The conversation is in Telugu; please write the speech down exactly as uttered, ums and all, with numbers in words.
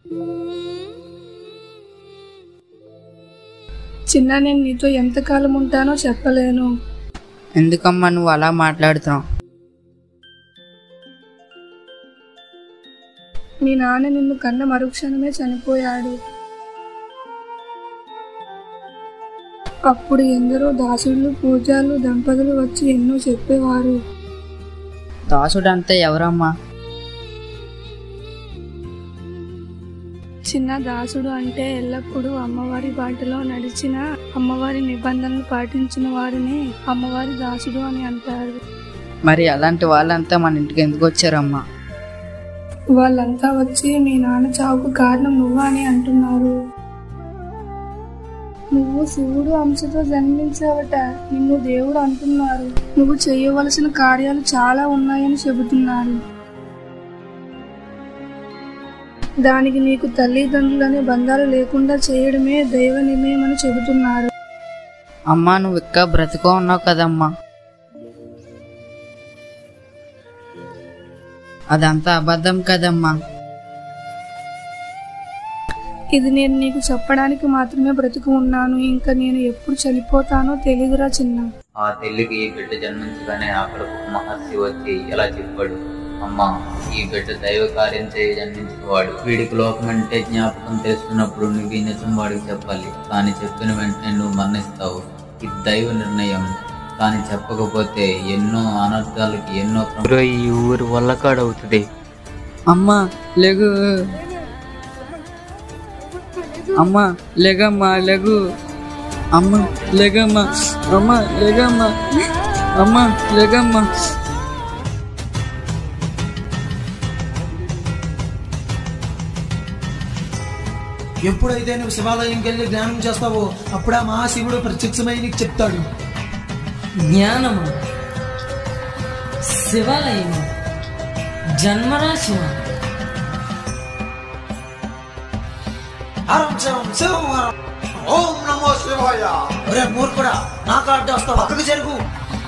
చిన్న, నేను నీతో ఎంతకాలం ఉంటానో చెప్పలేను. ఎందుకమ్మా నువ్వు అలా మాట్లాడుతున్నావు? మీ నాన్న నిన్ను కన్న మరుక్షణమే చనిపోయాడు. అప్పుడు ఎందరో దాసులు, పూజారులు, దంపతులు వచ్చి ఎన్నో చెప్పేవారు. దాసుడు అంతే ఎవరమ్మా? చిన్న, దాసుడు అంటే ఎల్లప్పుడూ అమ్మవారి బాటలో నడిచిన, అమ్మవారి నిబంధనలు పాటించిన వారిని అమ్మవారి దాసుడు అని అంటారు. మరి అలాంటి వాళ్ళంతా మన ఇంటికి ఎందుకు వచ్చారమ్మా? వాళ్ళంతా వచ్చి మీ నాన్న చావుకు కారణం నువ్వు అని అంటున్నారు. నువ్వు శివుడు అంశతో జన్మించావట, నిన్ను దేవుడు అంటున్నారు. నువ్వు చేయవలసిన కార్యాలు చాలా ఉన్నాయని చెబుతున్నారు. దానికి నీకు తల్లిదండ్రులనే బంధాలు లేకుండా చేయడమే దైవ నిర్ణయం అని చెబుతున్నారు. అమ్మా, నువ్వు ఇంకా బ్రతుకో ఉన్నావు కదమ్మా. అదంతా అబద్ధం కదమ్మా. ఇది నేను నీకు చెప్పడానికి మాత్రమే బ్రతుకు ఉన్నాను. ఇంకా నేను ఎప్పుడు చనిపోతానో తెలియదురా చిన్న. ఆ తల్లికి ఈ బిడ్డ జన్మించగానే అక్కడకు మహర్షి వచ్చి ఎలా చెప్పాడు, అమ్మా ఈ బిడ్డ దైవ కార్యం చేయ జన్మించిన వాడు, వీడికి లోకం అంటే జ్ఞాపకం తెలుస్తున్నప్పుడు నువ్వు ఈ నిజం వాడికి చెప్పాలి. కానీ చెప్పిన వెంటనే నువ్వు మరణిస్తావు. ఇది దైవ నిర్ణయం. కానీ చెప్పకపోతే ఎన్నో అనర్థాలకి ఎన్నో ఈ ఊరు వల్లకాడవుతుంది. అమ్మా లేగు, అమ్మా లేగమ్మా, లేగు, అమ్మా లేగమ్మా, అమ్మా లేగమ్మా, అమ్మా లేగమ్మా. ఎప్పుడైతే నువ్వు శివాలయంకి వెళ్ళి జ్ఞానం చేస్తావో అప్పుడు ఆ మహాశివుడు ప్రత్యక్షమై నీకు చెప్తాడు. జ్ఞానము, శివాలయము, జన్మరాశి. ఓం నమో శివాయ. ఒరే మూర్ఖుడా, నా కార్డు వస్తావు, అక్కడికి జరుగు.